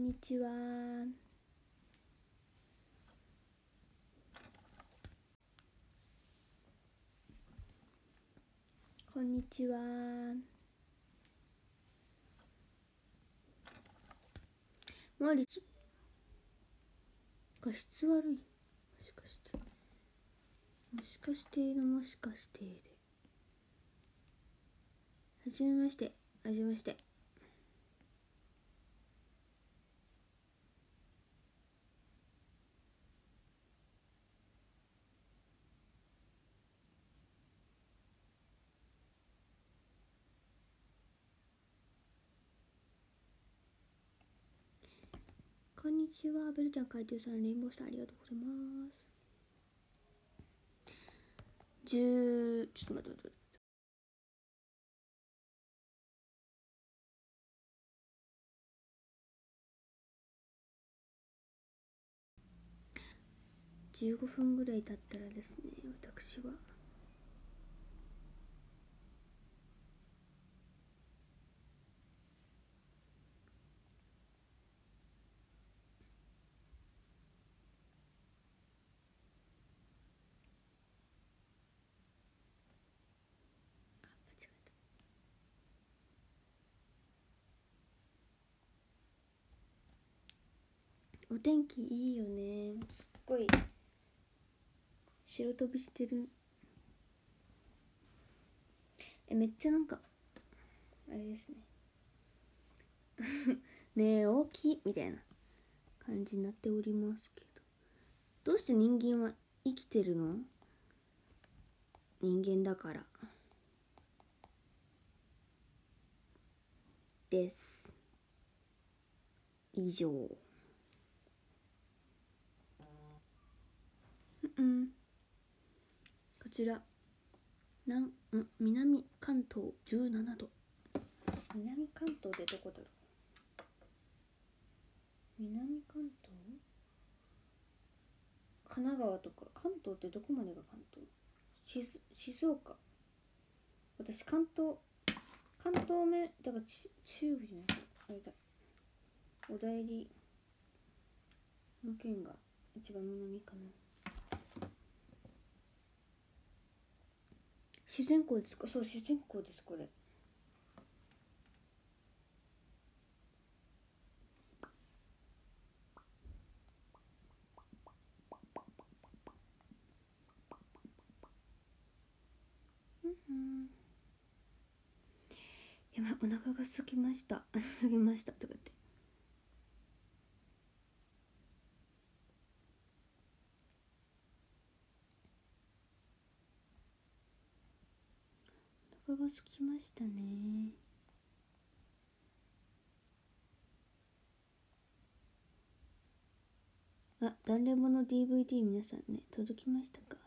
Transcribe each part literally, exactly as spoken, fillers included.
にちは。こんにちは。マリス画質悪い。もしかしてもしかしてのもしかしてで。はじめまして。はじめまして。こんにちは。ベルちゃん、海中さん、レインボースターありがとうございます。じゅうちょっと待って待って。じゅうごふんぐらい経ったらですね、私はお天気いいよね。すっごい白飛びしてる。え、めっちゃなんかあれですねねえ大きいみたいな感じになっておりますけど、どうして人間は生きてるの？人間だからです。以上。うん、こちらなんん南関東じゅうななど。南関東でどこだろう。南関東、神奈川とか。関東ってどこまでが関東？静静岡。私関東関東目だからち中部じゃない、あれだ、お代理の県が一番南かな。自然光ですか？そう、自然光です。これうんうん。やばい、お腹がすきましたすぎましたとかって。お腹がすきましたね。あ、ダンレモの ディーブイディー 皆さんね、届きましたか？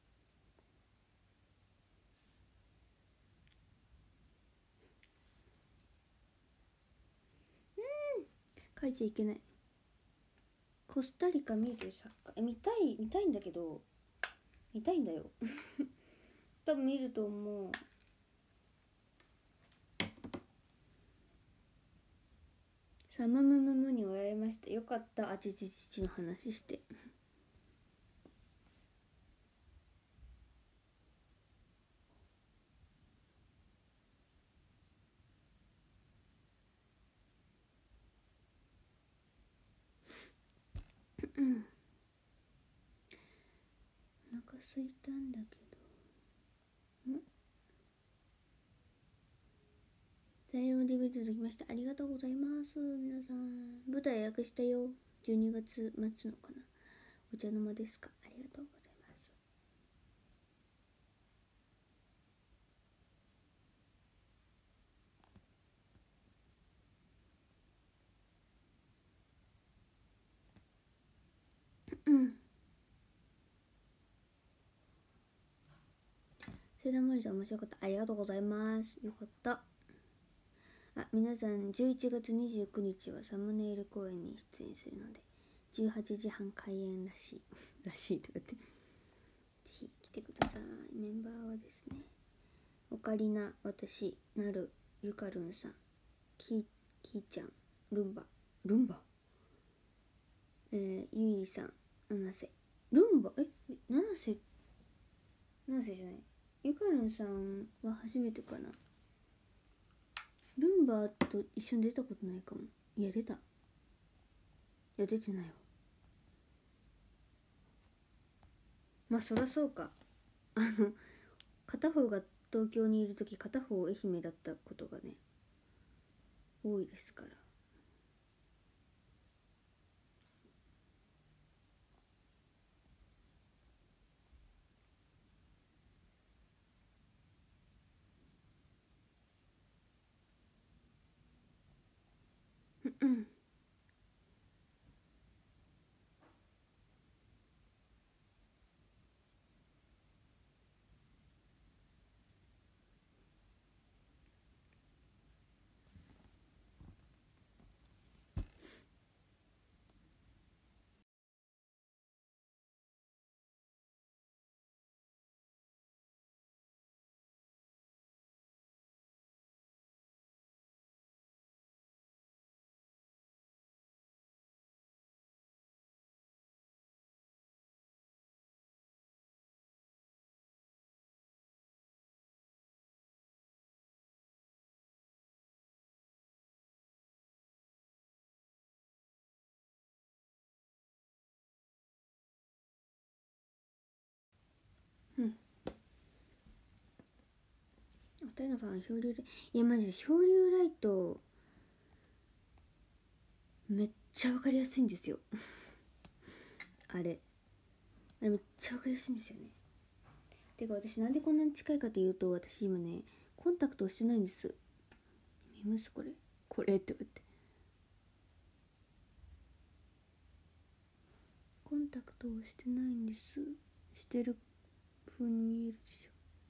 書いちゃいけない。コスタリカ見るサッカー、え、見たい見たいんだけど、見たいんだよ多分見ると思う。さむむむむに笑いました。よかった、あちちちちの話してうんお腹すいたんだけど。ん材料 ディーブイディー 届きました。ありがとうございます。皆さん、舞台予約したよ。じゅうにがつ末のかな。お茶の間ですか？ありがとうございます。うんセダンマリさん面白かった。ありがとうございます。よかった。あ、皆さんじゅういちがつにじゅうくにちはサムネイル公演に出演するのでじゅうはちじはん開演らしいらしいとかってぜひ来てください。メンバーはですね、オカリナ、私、なる、ゆかるんさん、ききーちゃん、ルンバルンバえー、ゆいさん七瀬ルンバえ七瀬七瀬じゃないゆかるんさんは初めてかな。ルンバと一緒に出たことないかも。いや出たいや出てないわ。まあそらそうか。あの片方が東京にいるとき片方愛媛だったことがね多いですから。うんうんお二人のファン漂流ライトいやマジで漂流ライトめっちゃわかりやすいんですよあれあれめっちゃわかりやすいんですよね。てか私なんでこんなに近いかというと私今ねコンタクトをしてないんです。見ますこれこれって言ってコンタクトをしてないんです。してる風に見えるでし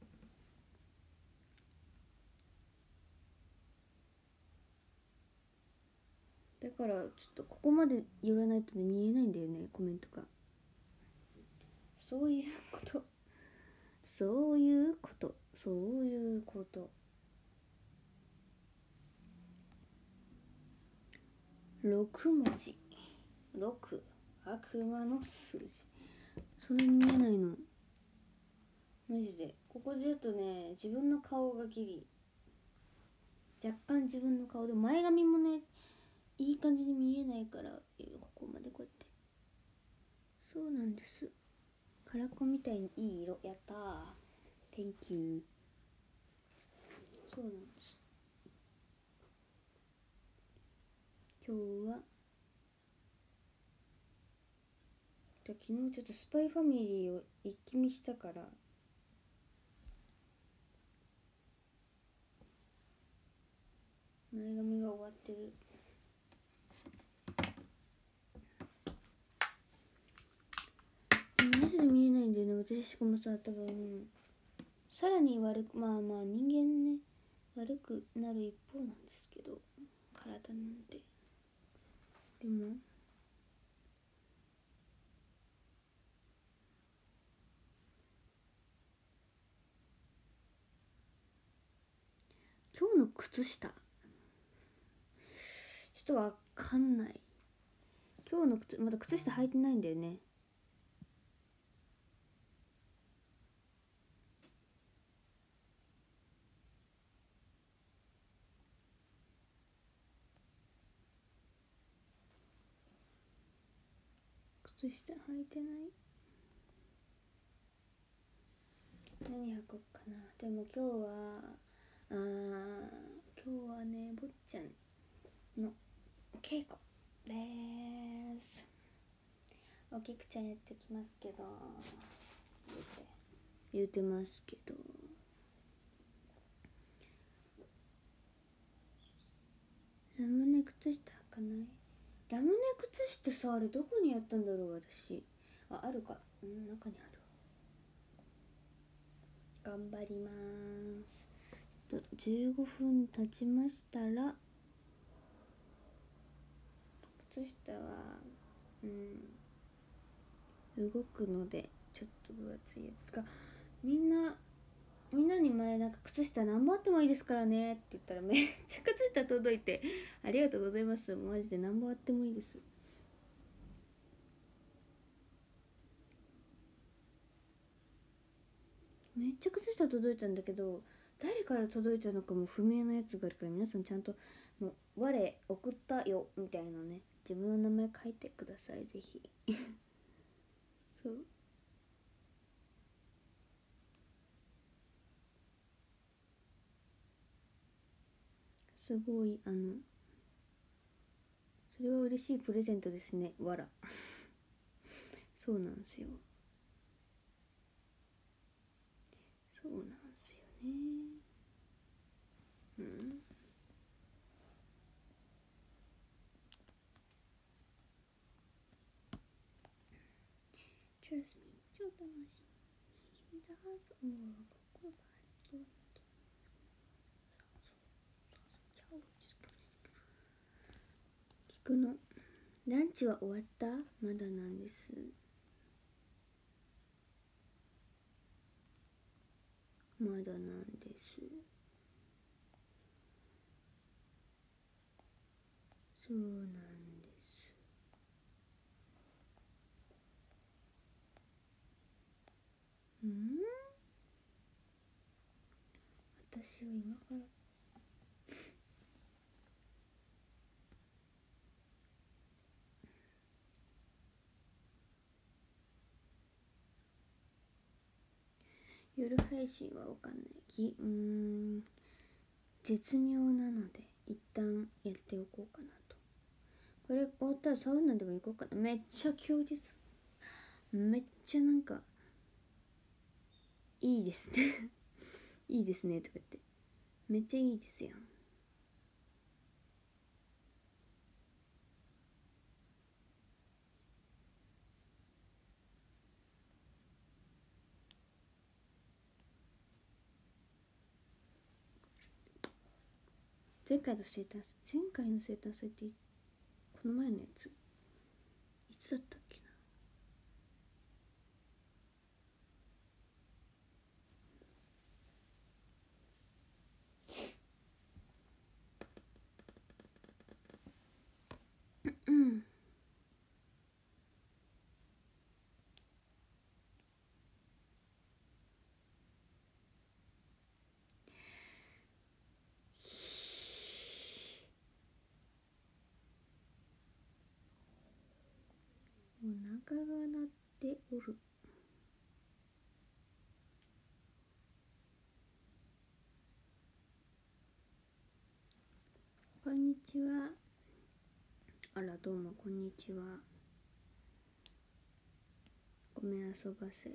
ょ。だからちょっとここまで寄らないとね見えないんだよねコメントが。そういうことそういうことそういうことろく文字ろく悪魔の数字それ見えないのマジで。ここでだとね自分の顔がギリ若干自分の顔で前髪もねいい感じに見えないからここまでこうやってそうなんです。カラコンみたいにいい色やったー Thank you。 そうなんです。今日は昨日ちょっとスパイファミリーを一気見したから前髪が終わってる。マジで見えないんだよね私。しかもさ多分さらに悪くまあまあ人間ね悪くなる一方なんですけど体なんてでも今日の靴下ちょっとわかんない。今日の靴まだ靴下履いてないんだよね。靴下履いてない。何履こうかな。でも今日はあー今日はね坊ちゃんの稽古でーす。おきくちゃんやってきますけど言うて言うてますけどラムネ靴下履かない。ラムネ靴下さあれどこにやったんだろう私。ああるかうん中にある。頑張ります。ちょっとじゅうごふん経ちましたら靴下はうん動くのでちょっと分厚いやつがみんなみんなに前なんか靴下何本あってもいいですからねって言ったらめっちゃ靴下届いてありがとうございます。マジで何本あってもいいです。 めっちゃ靴下届いたんだけど、誰から届いたのかも不明なやつがあるから、皆さんちゃんともう我送ったよみたいなね、自分の名前書いてください、ぜひ。そう、すごい、あのそれは嬉しいプレゼントですね、わら。そうなんですよ、そうなんですよね。うん、 Trust me 超楽しい。He's a heart or ここバイト聞くの。ランチは終わった？まだなんです。まだなんです。そうなんです。うん？私は今から夜配信はわかんないき、うーん、絶妙なので一旦やっておこうかなと。これ終わったらサウナでも行こうかな。めっちゃ休日、めっちゃなんかいいですね。いいですねとか言って、めっちゃいいですやん。前回の生誕前回の生誕祭ってこの前のやついつだったっけな。うん、お腹が鳴っておる。こんにちは。あら、どうもこんにちは。ごめん遊ばせ。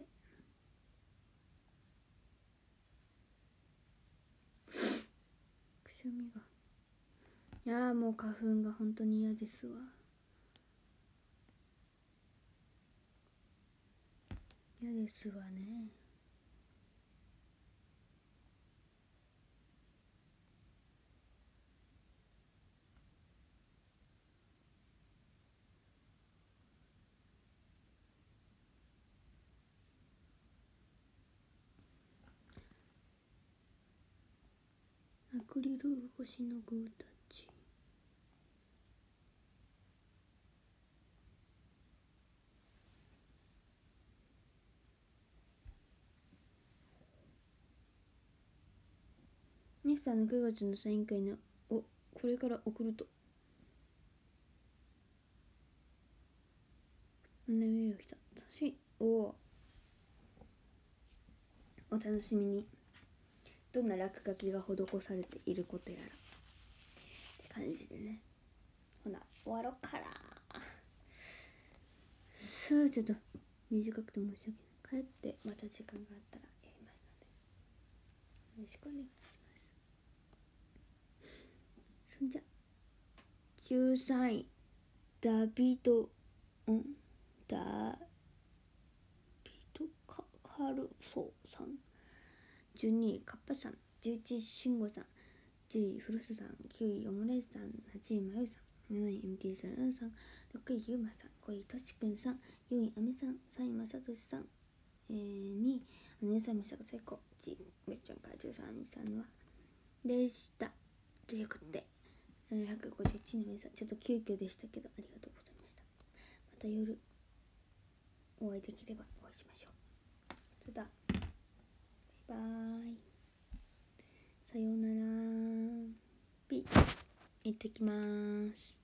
くしゃみが。いやーもう花粉が本当に嫌ですわ。嫌ですわね。アクリル越しのグータッチ。ネスさんのくがつのサイン会のおこれから送ると。メールが来た。おおお楽しみに。どんな落書きが施されていることやらって感じでね。ほな終わろうから。さあちょっと短くて申し訳ない。帰ってまた時間があったらやりますのでよろしくお願いします。そんじゃじゅうさんいダビドんダビドカカルソさん、じゅうにいカッパさん、じゅういちいシンゴさん、じゅういフロスさん、きゅういオムレイスさん、はちいマヨさん、なない エムティー サラダさん、ろくいユーマさん、ごいトシくんさん、よんいアメさん、さんいマサトシさん、えー、にいあのやさみさが最高、いちいめっちゃんかじゅうさんみさんはでした。ということでひゃくごじゅういちの皆さん、ちょっと急遽でしたけどありがとうございました。また夜お会いできればお会いしましょう。それではバイ。さようなら。ピッ。行ってきます。